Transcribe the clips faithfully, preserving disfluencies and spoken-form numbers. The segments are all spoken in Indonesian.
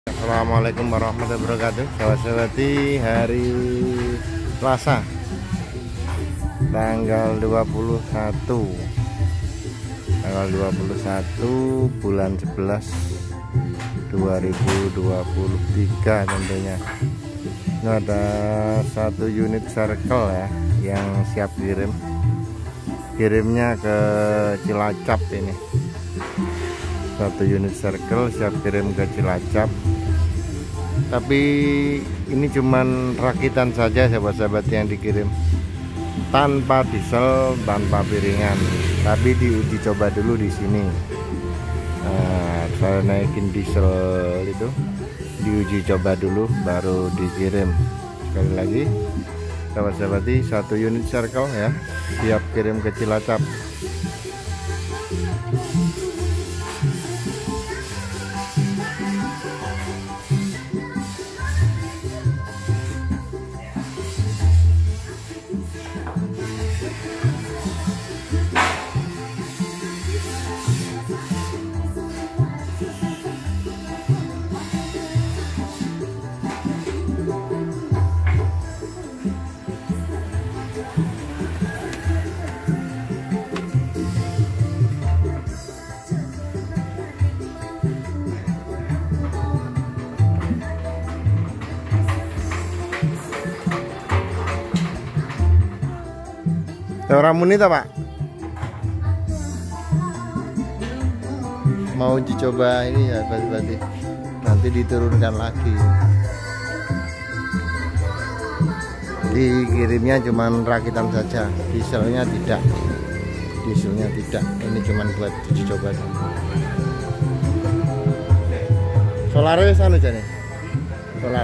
Assalamualaikum warahmatullahi wabarakatuh. Sahabat-sahabati, hari Selasa tanggal dua puluh satu tanggal dua puluh satu bulan sebelas dua ribu dua puluh tiga tentunya. Ini ada satu unit circle ya yang siap kirim. Kirimnya ke Cilacap ini. Satu unit circle siap kirim ke Cilacap. Tapi ini cuman rakitan saja sahabat-sahabat yang dikirim, tanpa diesel, tanpa piringan. Tapi diuji coba dulu di sini. Nah, saya naikin diesel itu, diuji coba dulu, baru dikirim. Sekali lagi, sahabat-sahabati, satu unit circle ya, siap kirim ke Cilacap. Orang muni tak Pak? Mau uji coba ini ya berarti nanti diturunkan lagi. Dikirimnya cuman rakitan saja, dieselnya tidak. Dieselnya tidak. Ini cuman buat uji coba. Solarnya sana aja nih. Solar.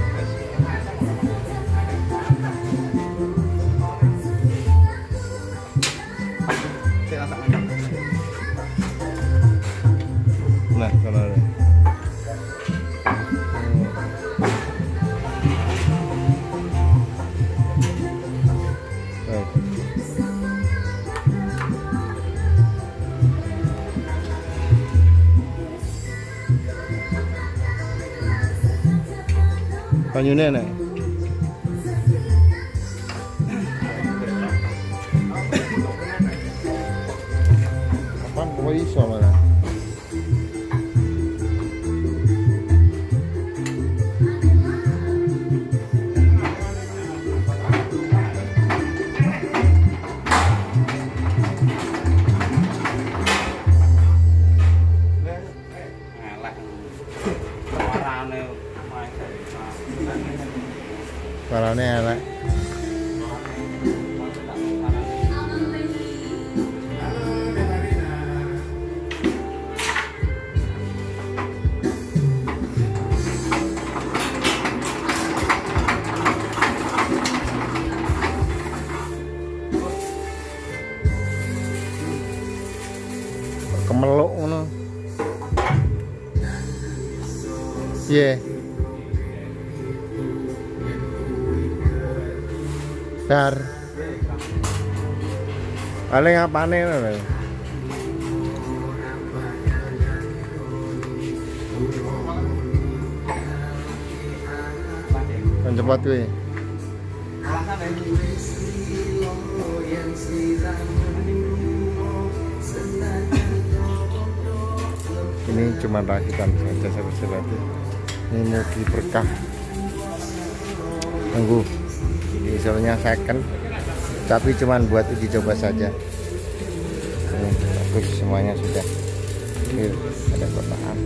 Nah, solar. Baik. Banyune nek. Kapan kowe iso malah? Suaranya elek. Kemeluk ngono. Piye? Dar. Paling apane lho. Kan cepat kuwi. Ini cuma rakitan saja sahabat-sahabat. Ini mugi berkah. Tunggu. Dieselnya second, tapi cuman buat uji coba saja. Ini bagus, semuanya sudah. Ini ada kotaan.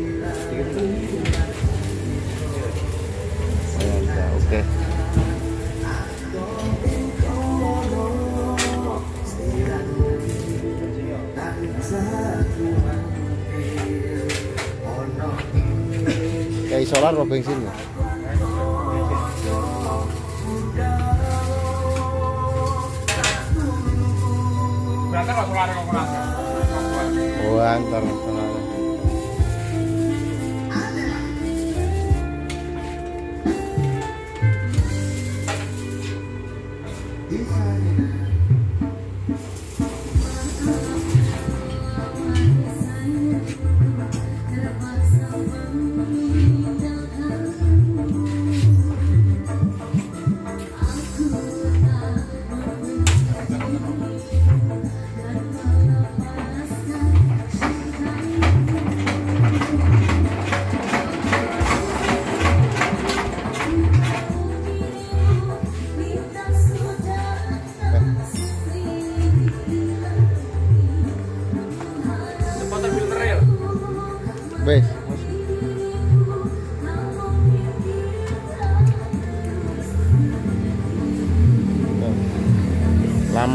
Oh, sudah oke. Kayak solar atau bensin ya? Oh, antar solar.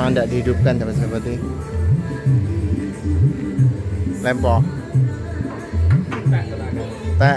lama tidak dihidupkan sahabat-sahabat ini. Lempo tak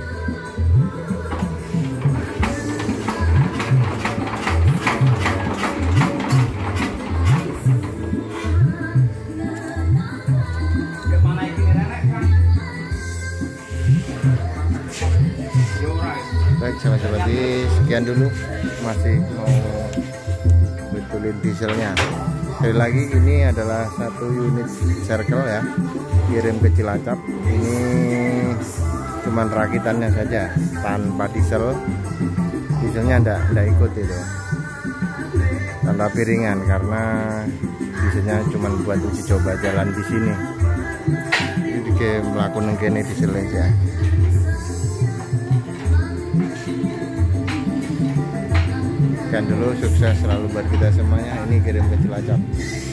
baik sahabat-sahabat, sekian dulu, masih mau betulin dieselnya. Sekali lagi ini adalah satu unit circle ya, kirim ke Cilacap. Ini cuman rakitannya saja tanpa diesel, dieselnya ndak ndak ikut itu, tanpa piringan, karena dieselnya cuman buat uji coba jalan di sini. Jadi kayak melakukan kene dieselnya ya. Sekian dulu, sukses selalu buat kita semuanya. Ini kirim ke Cilacap.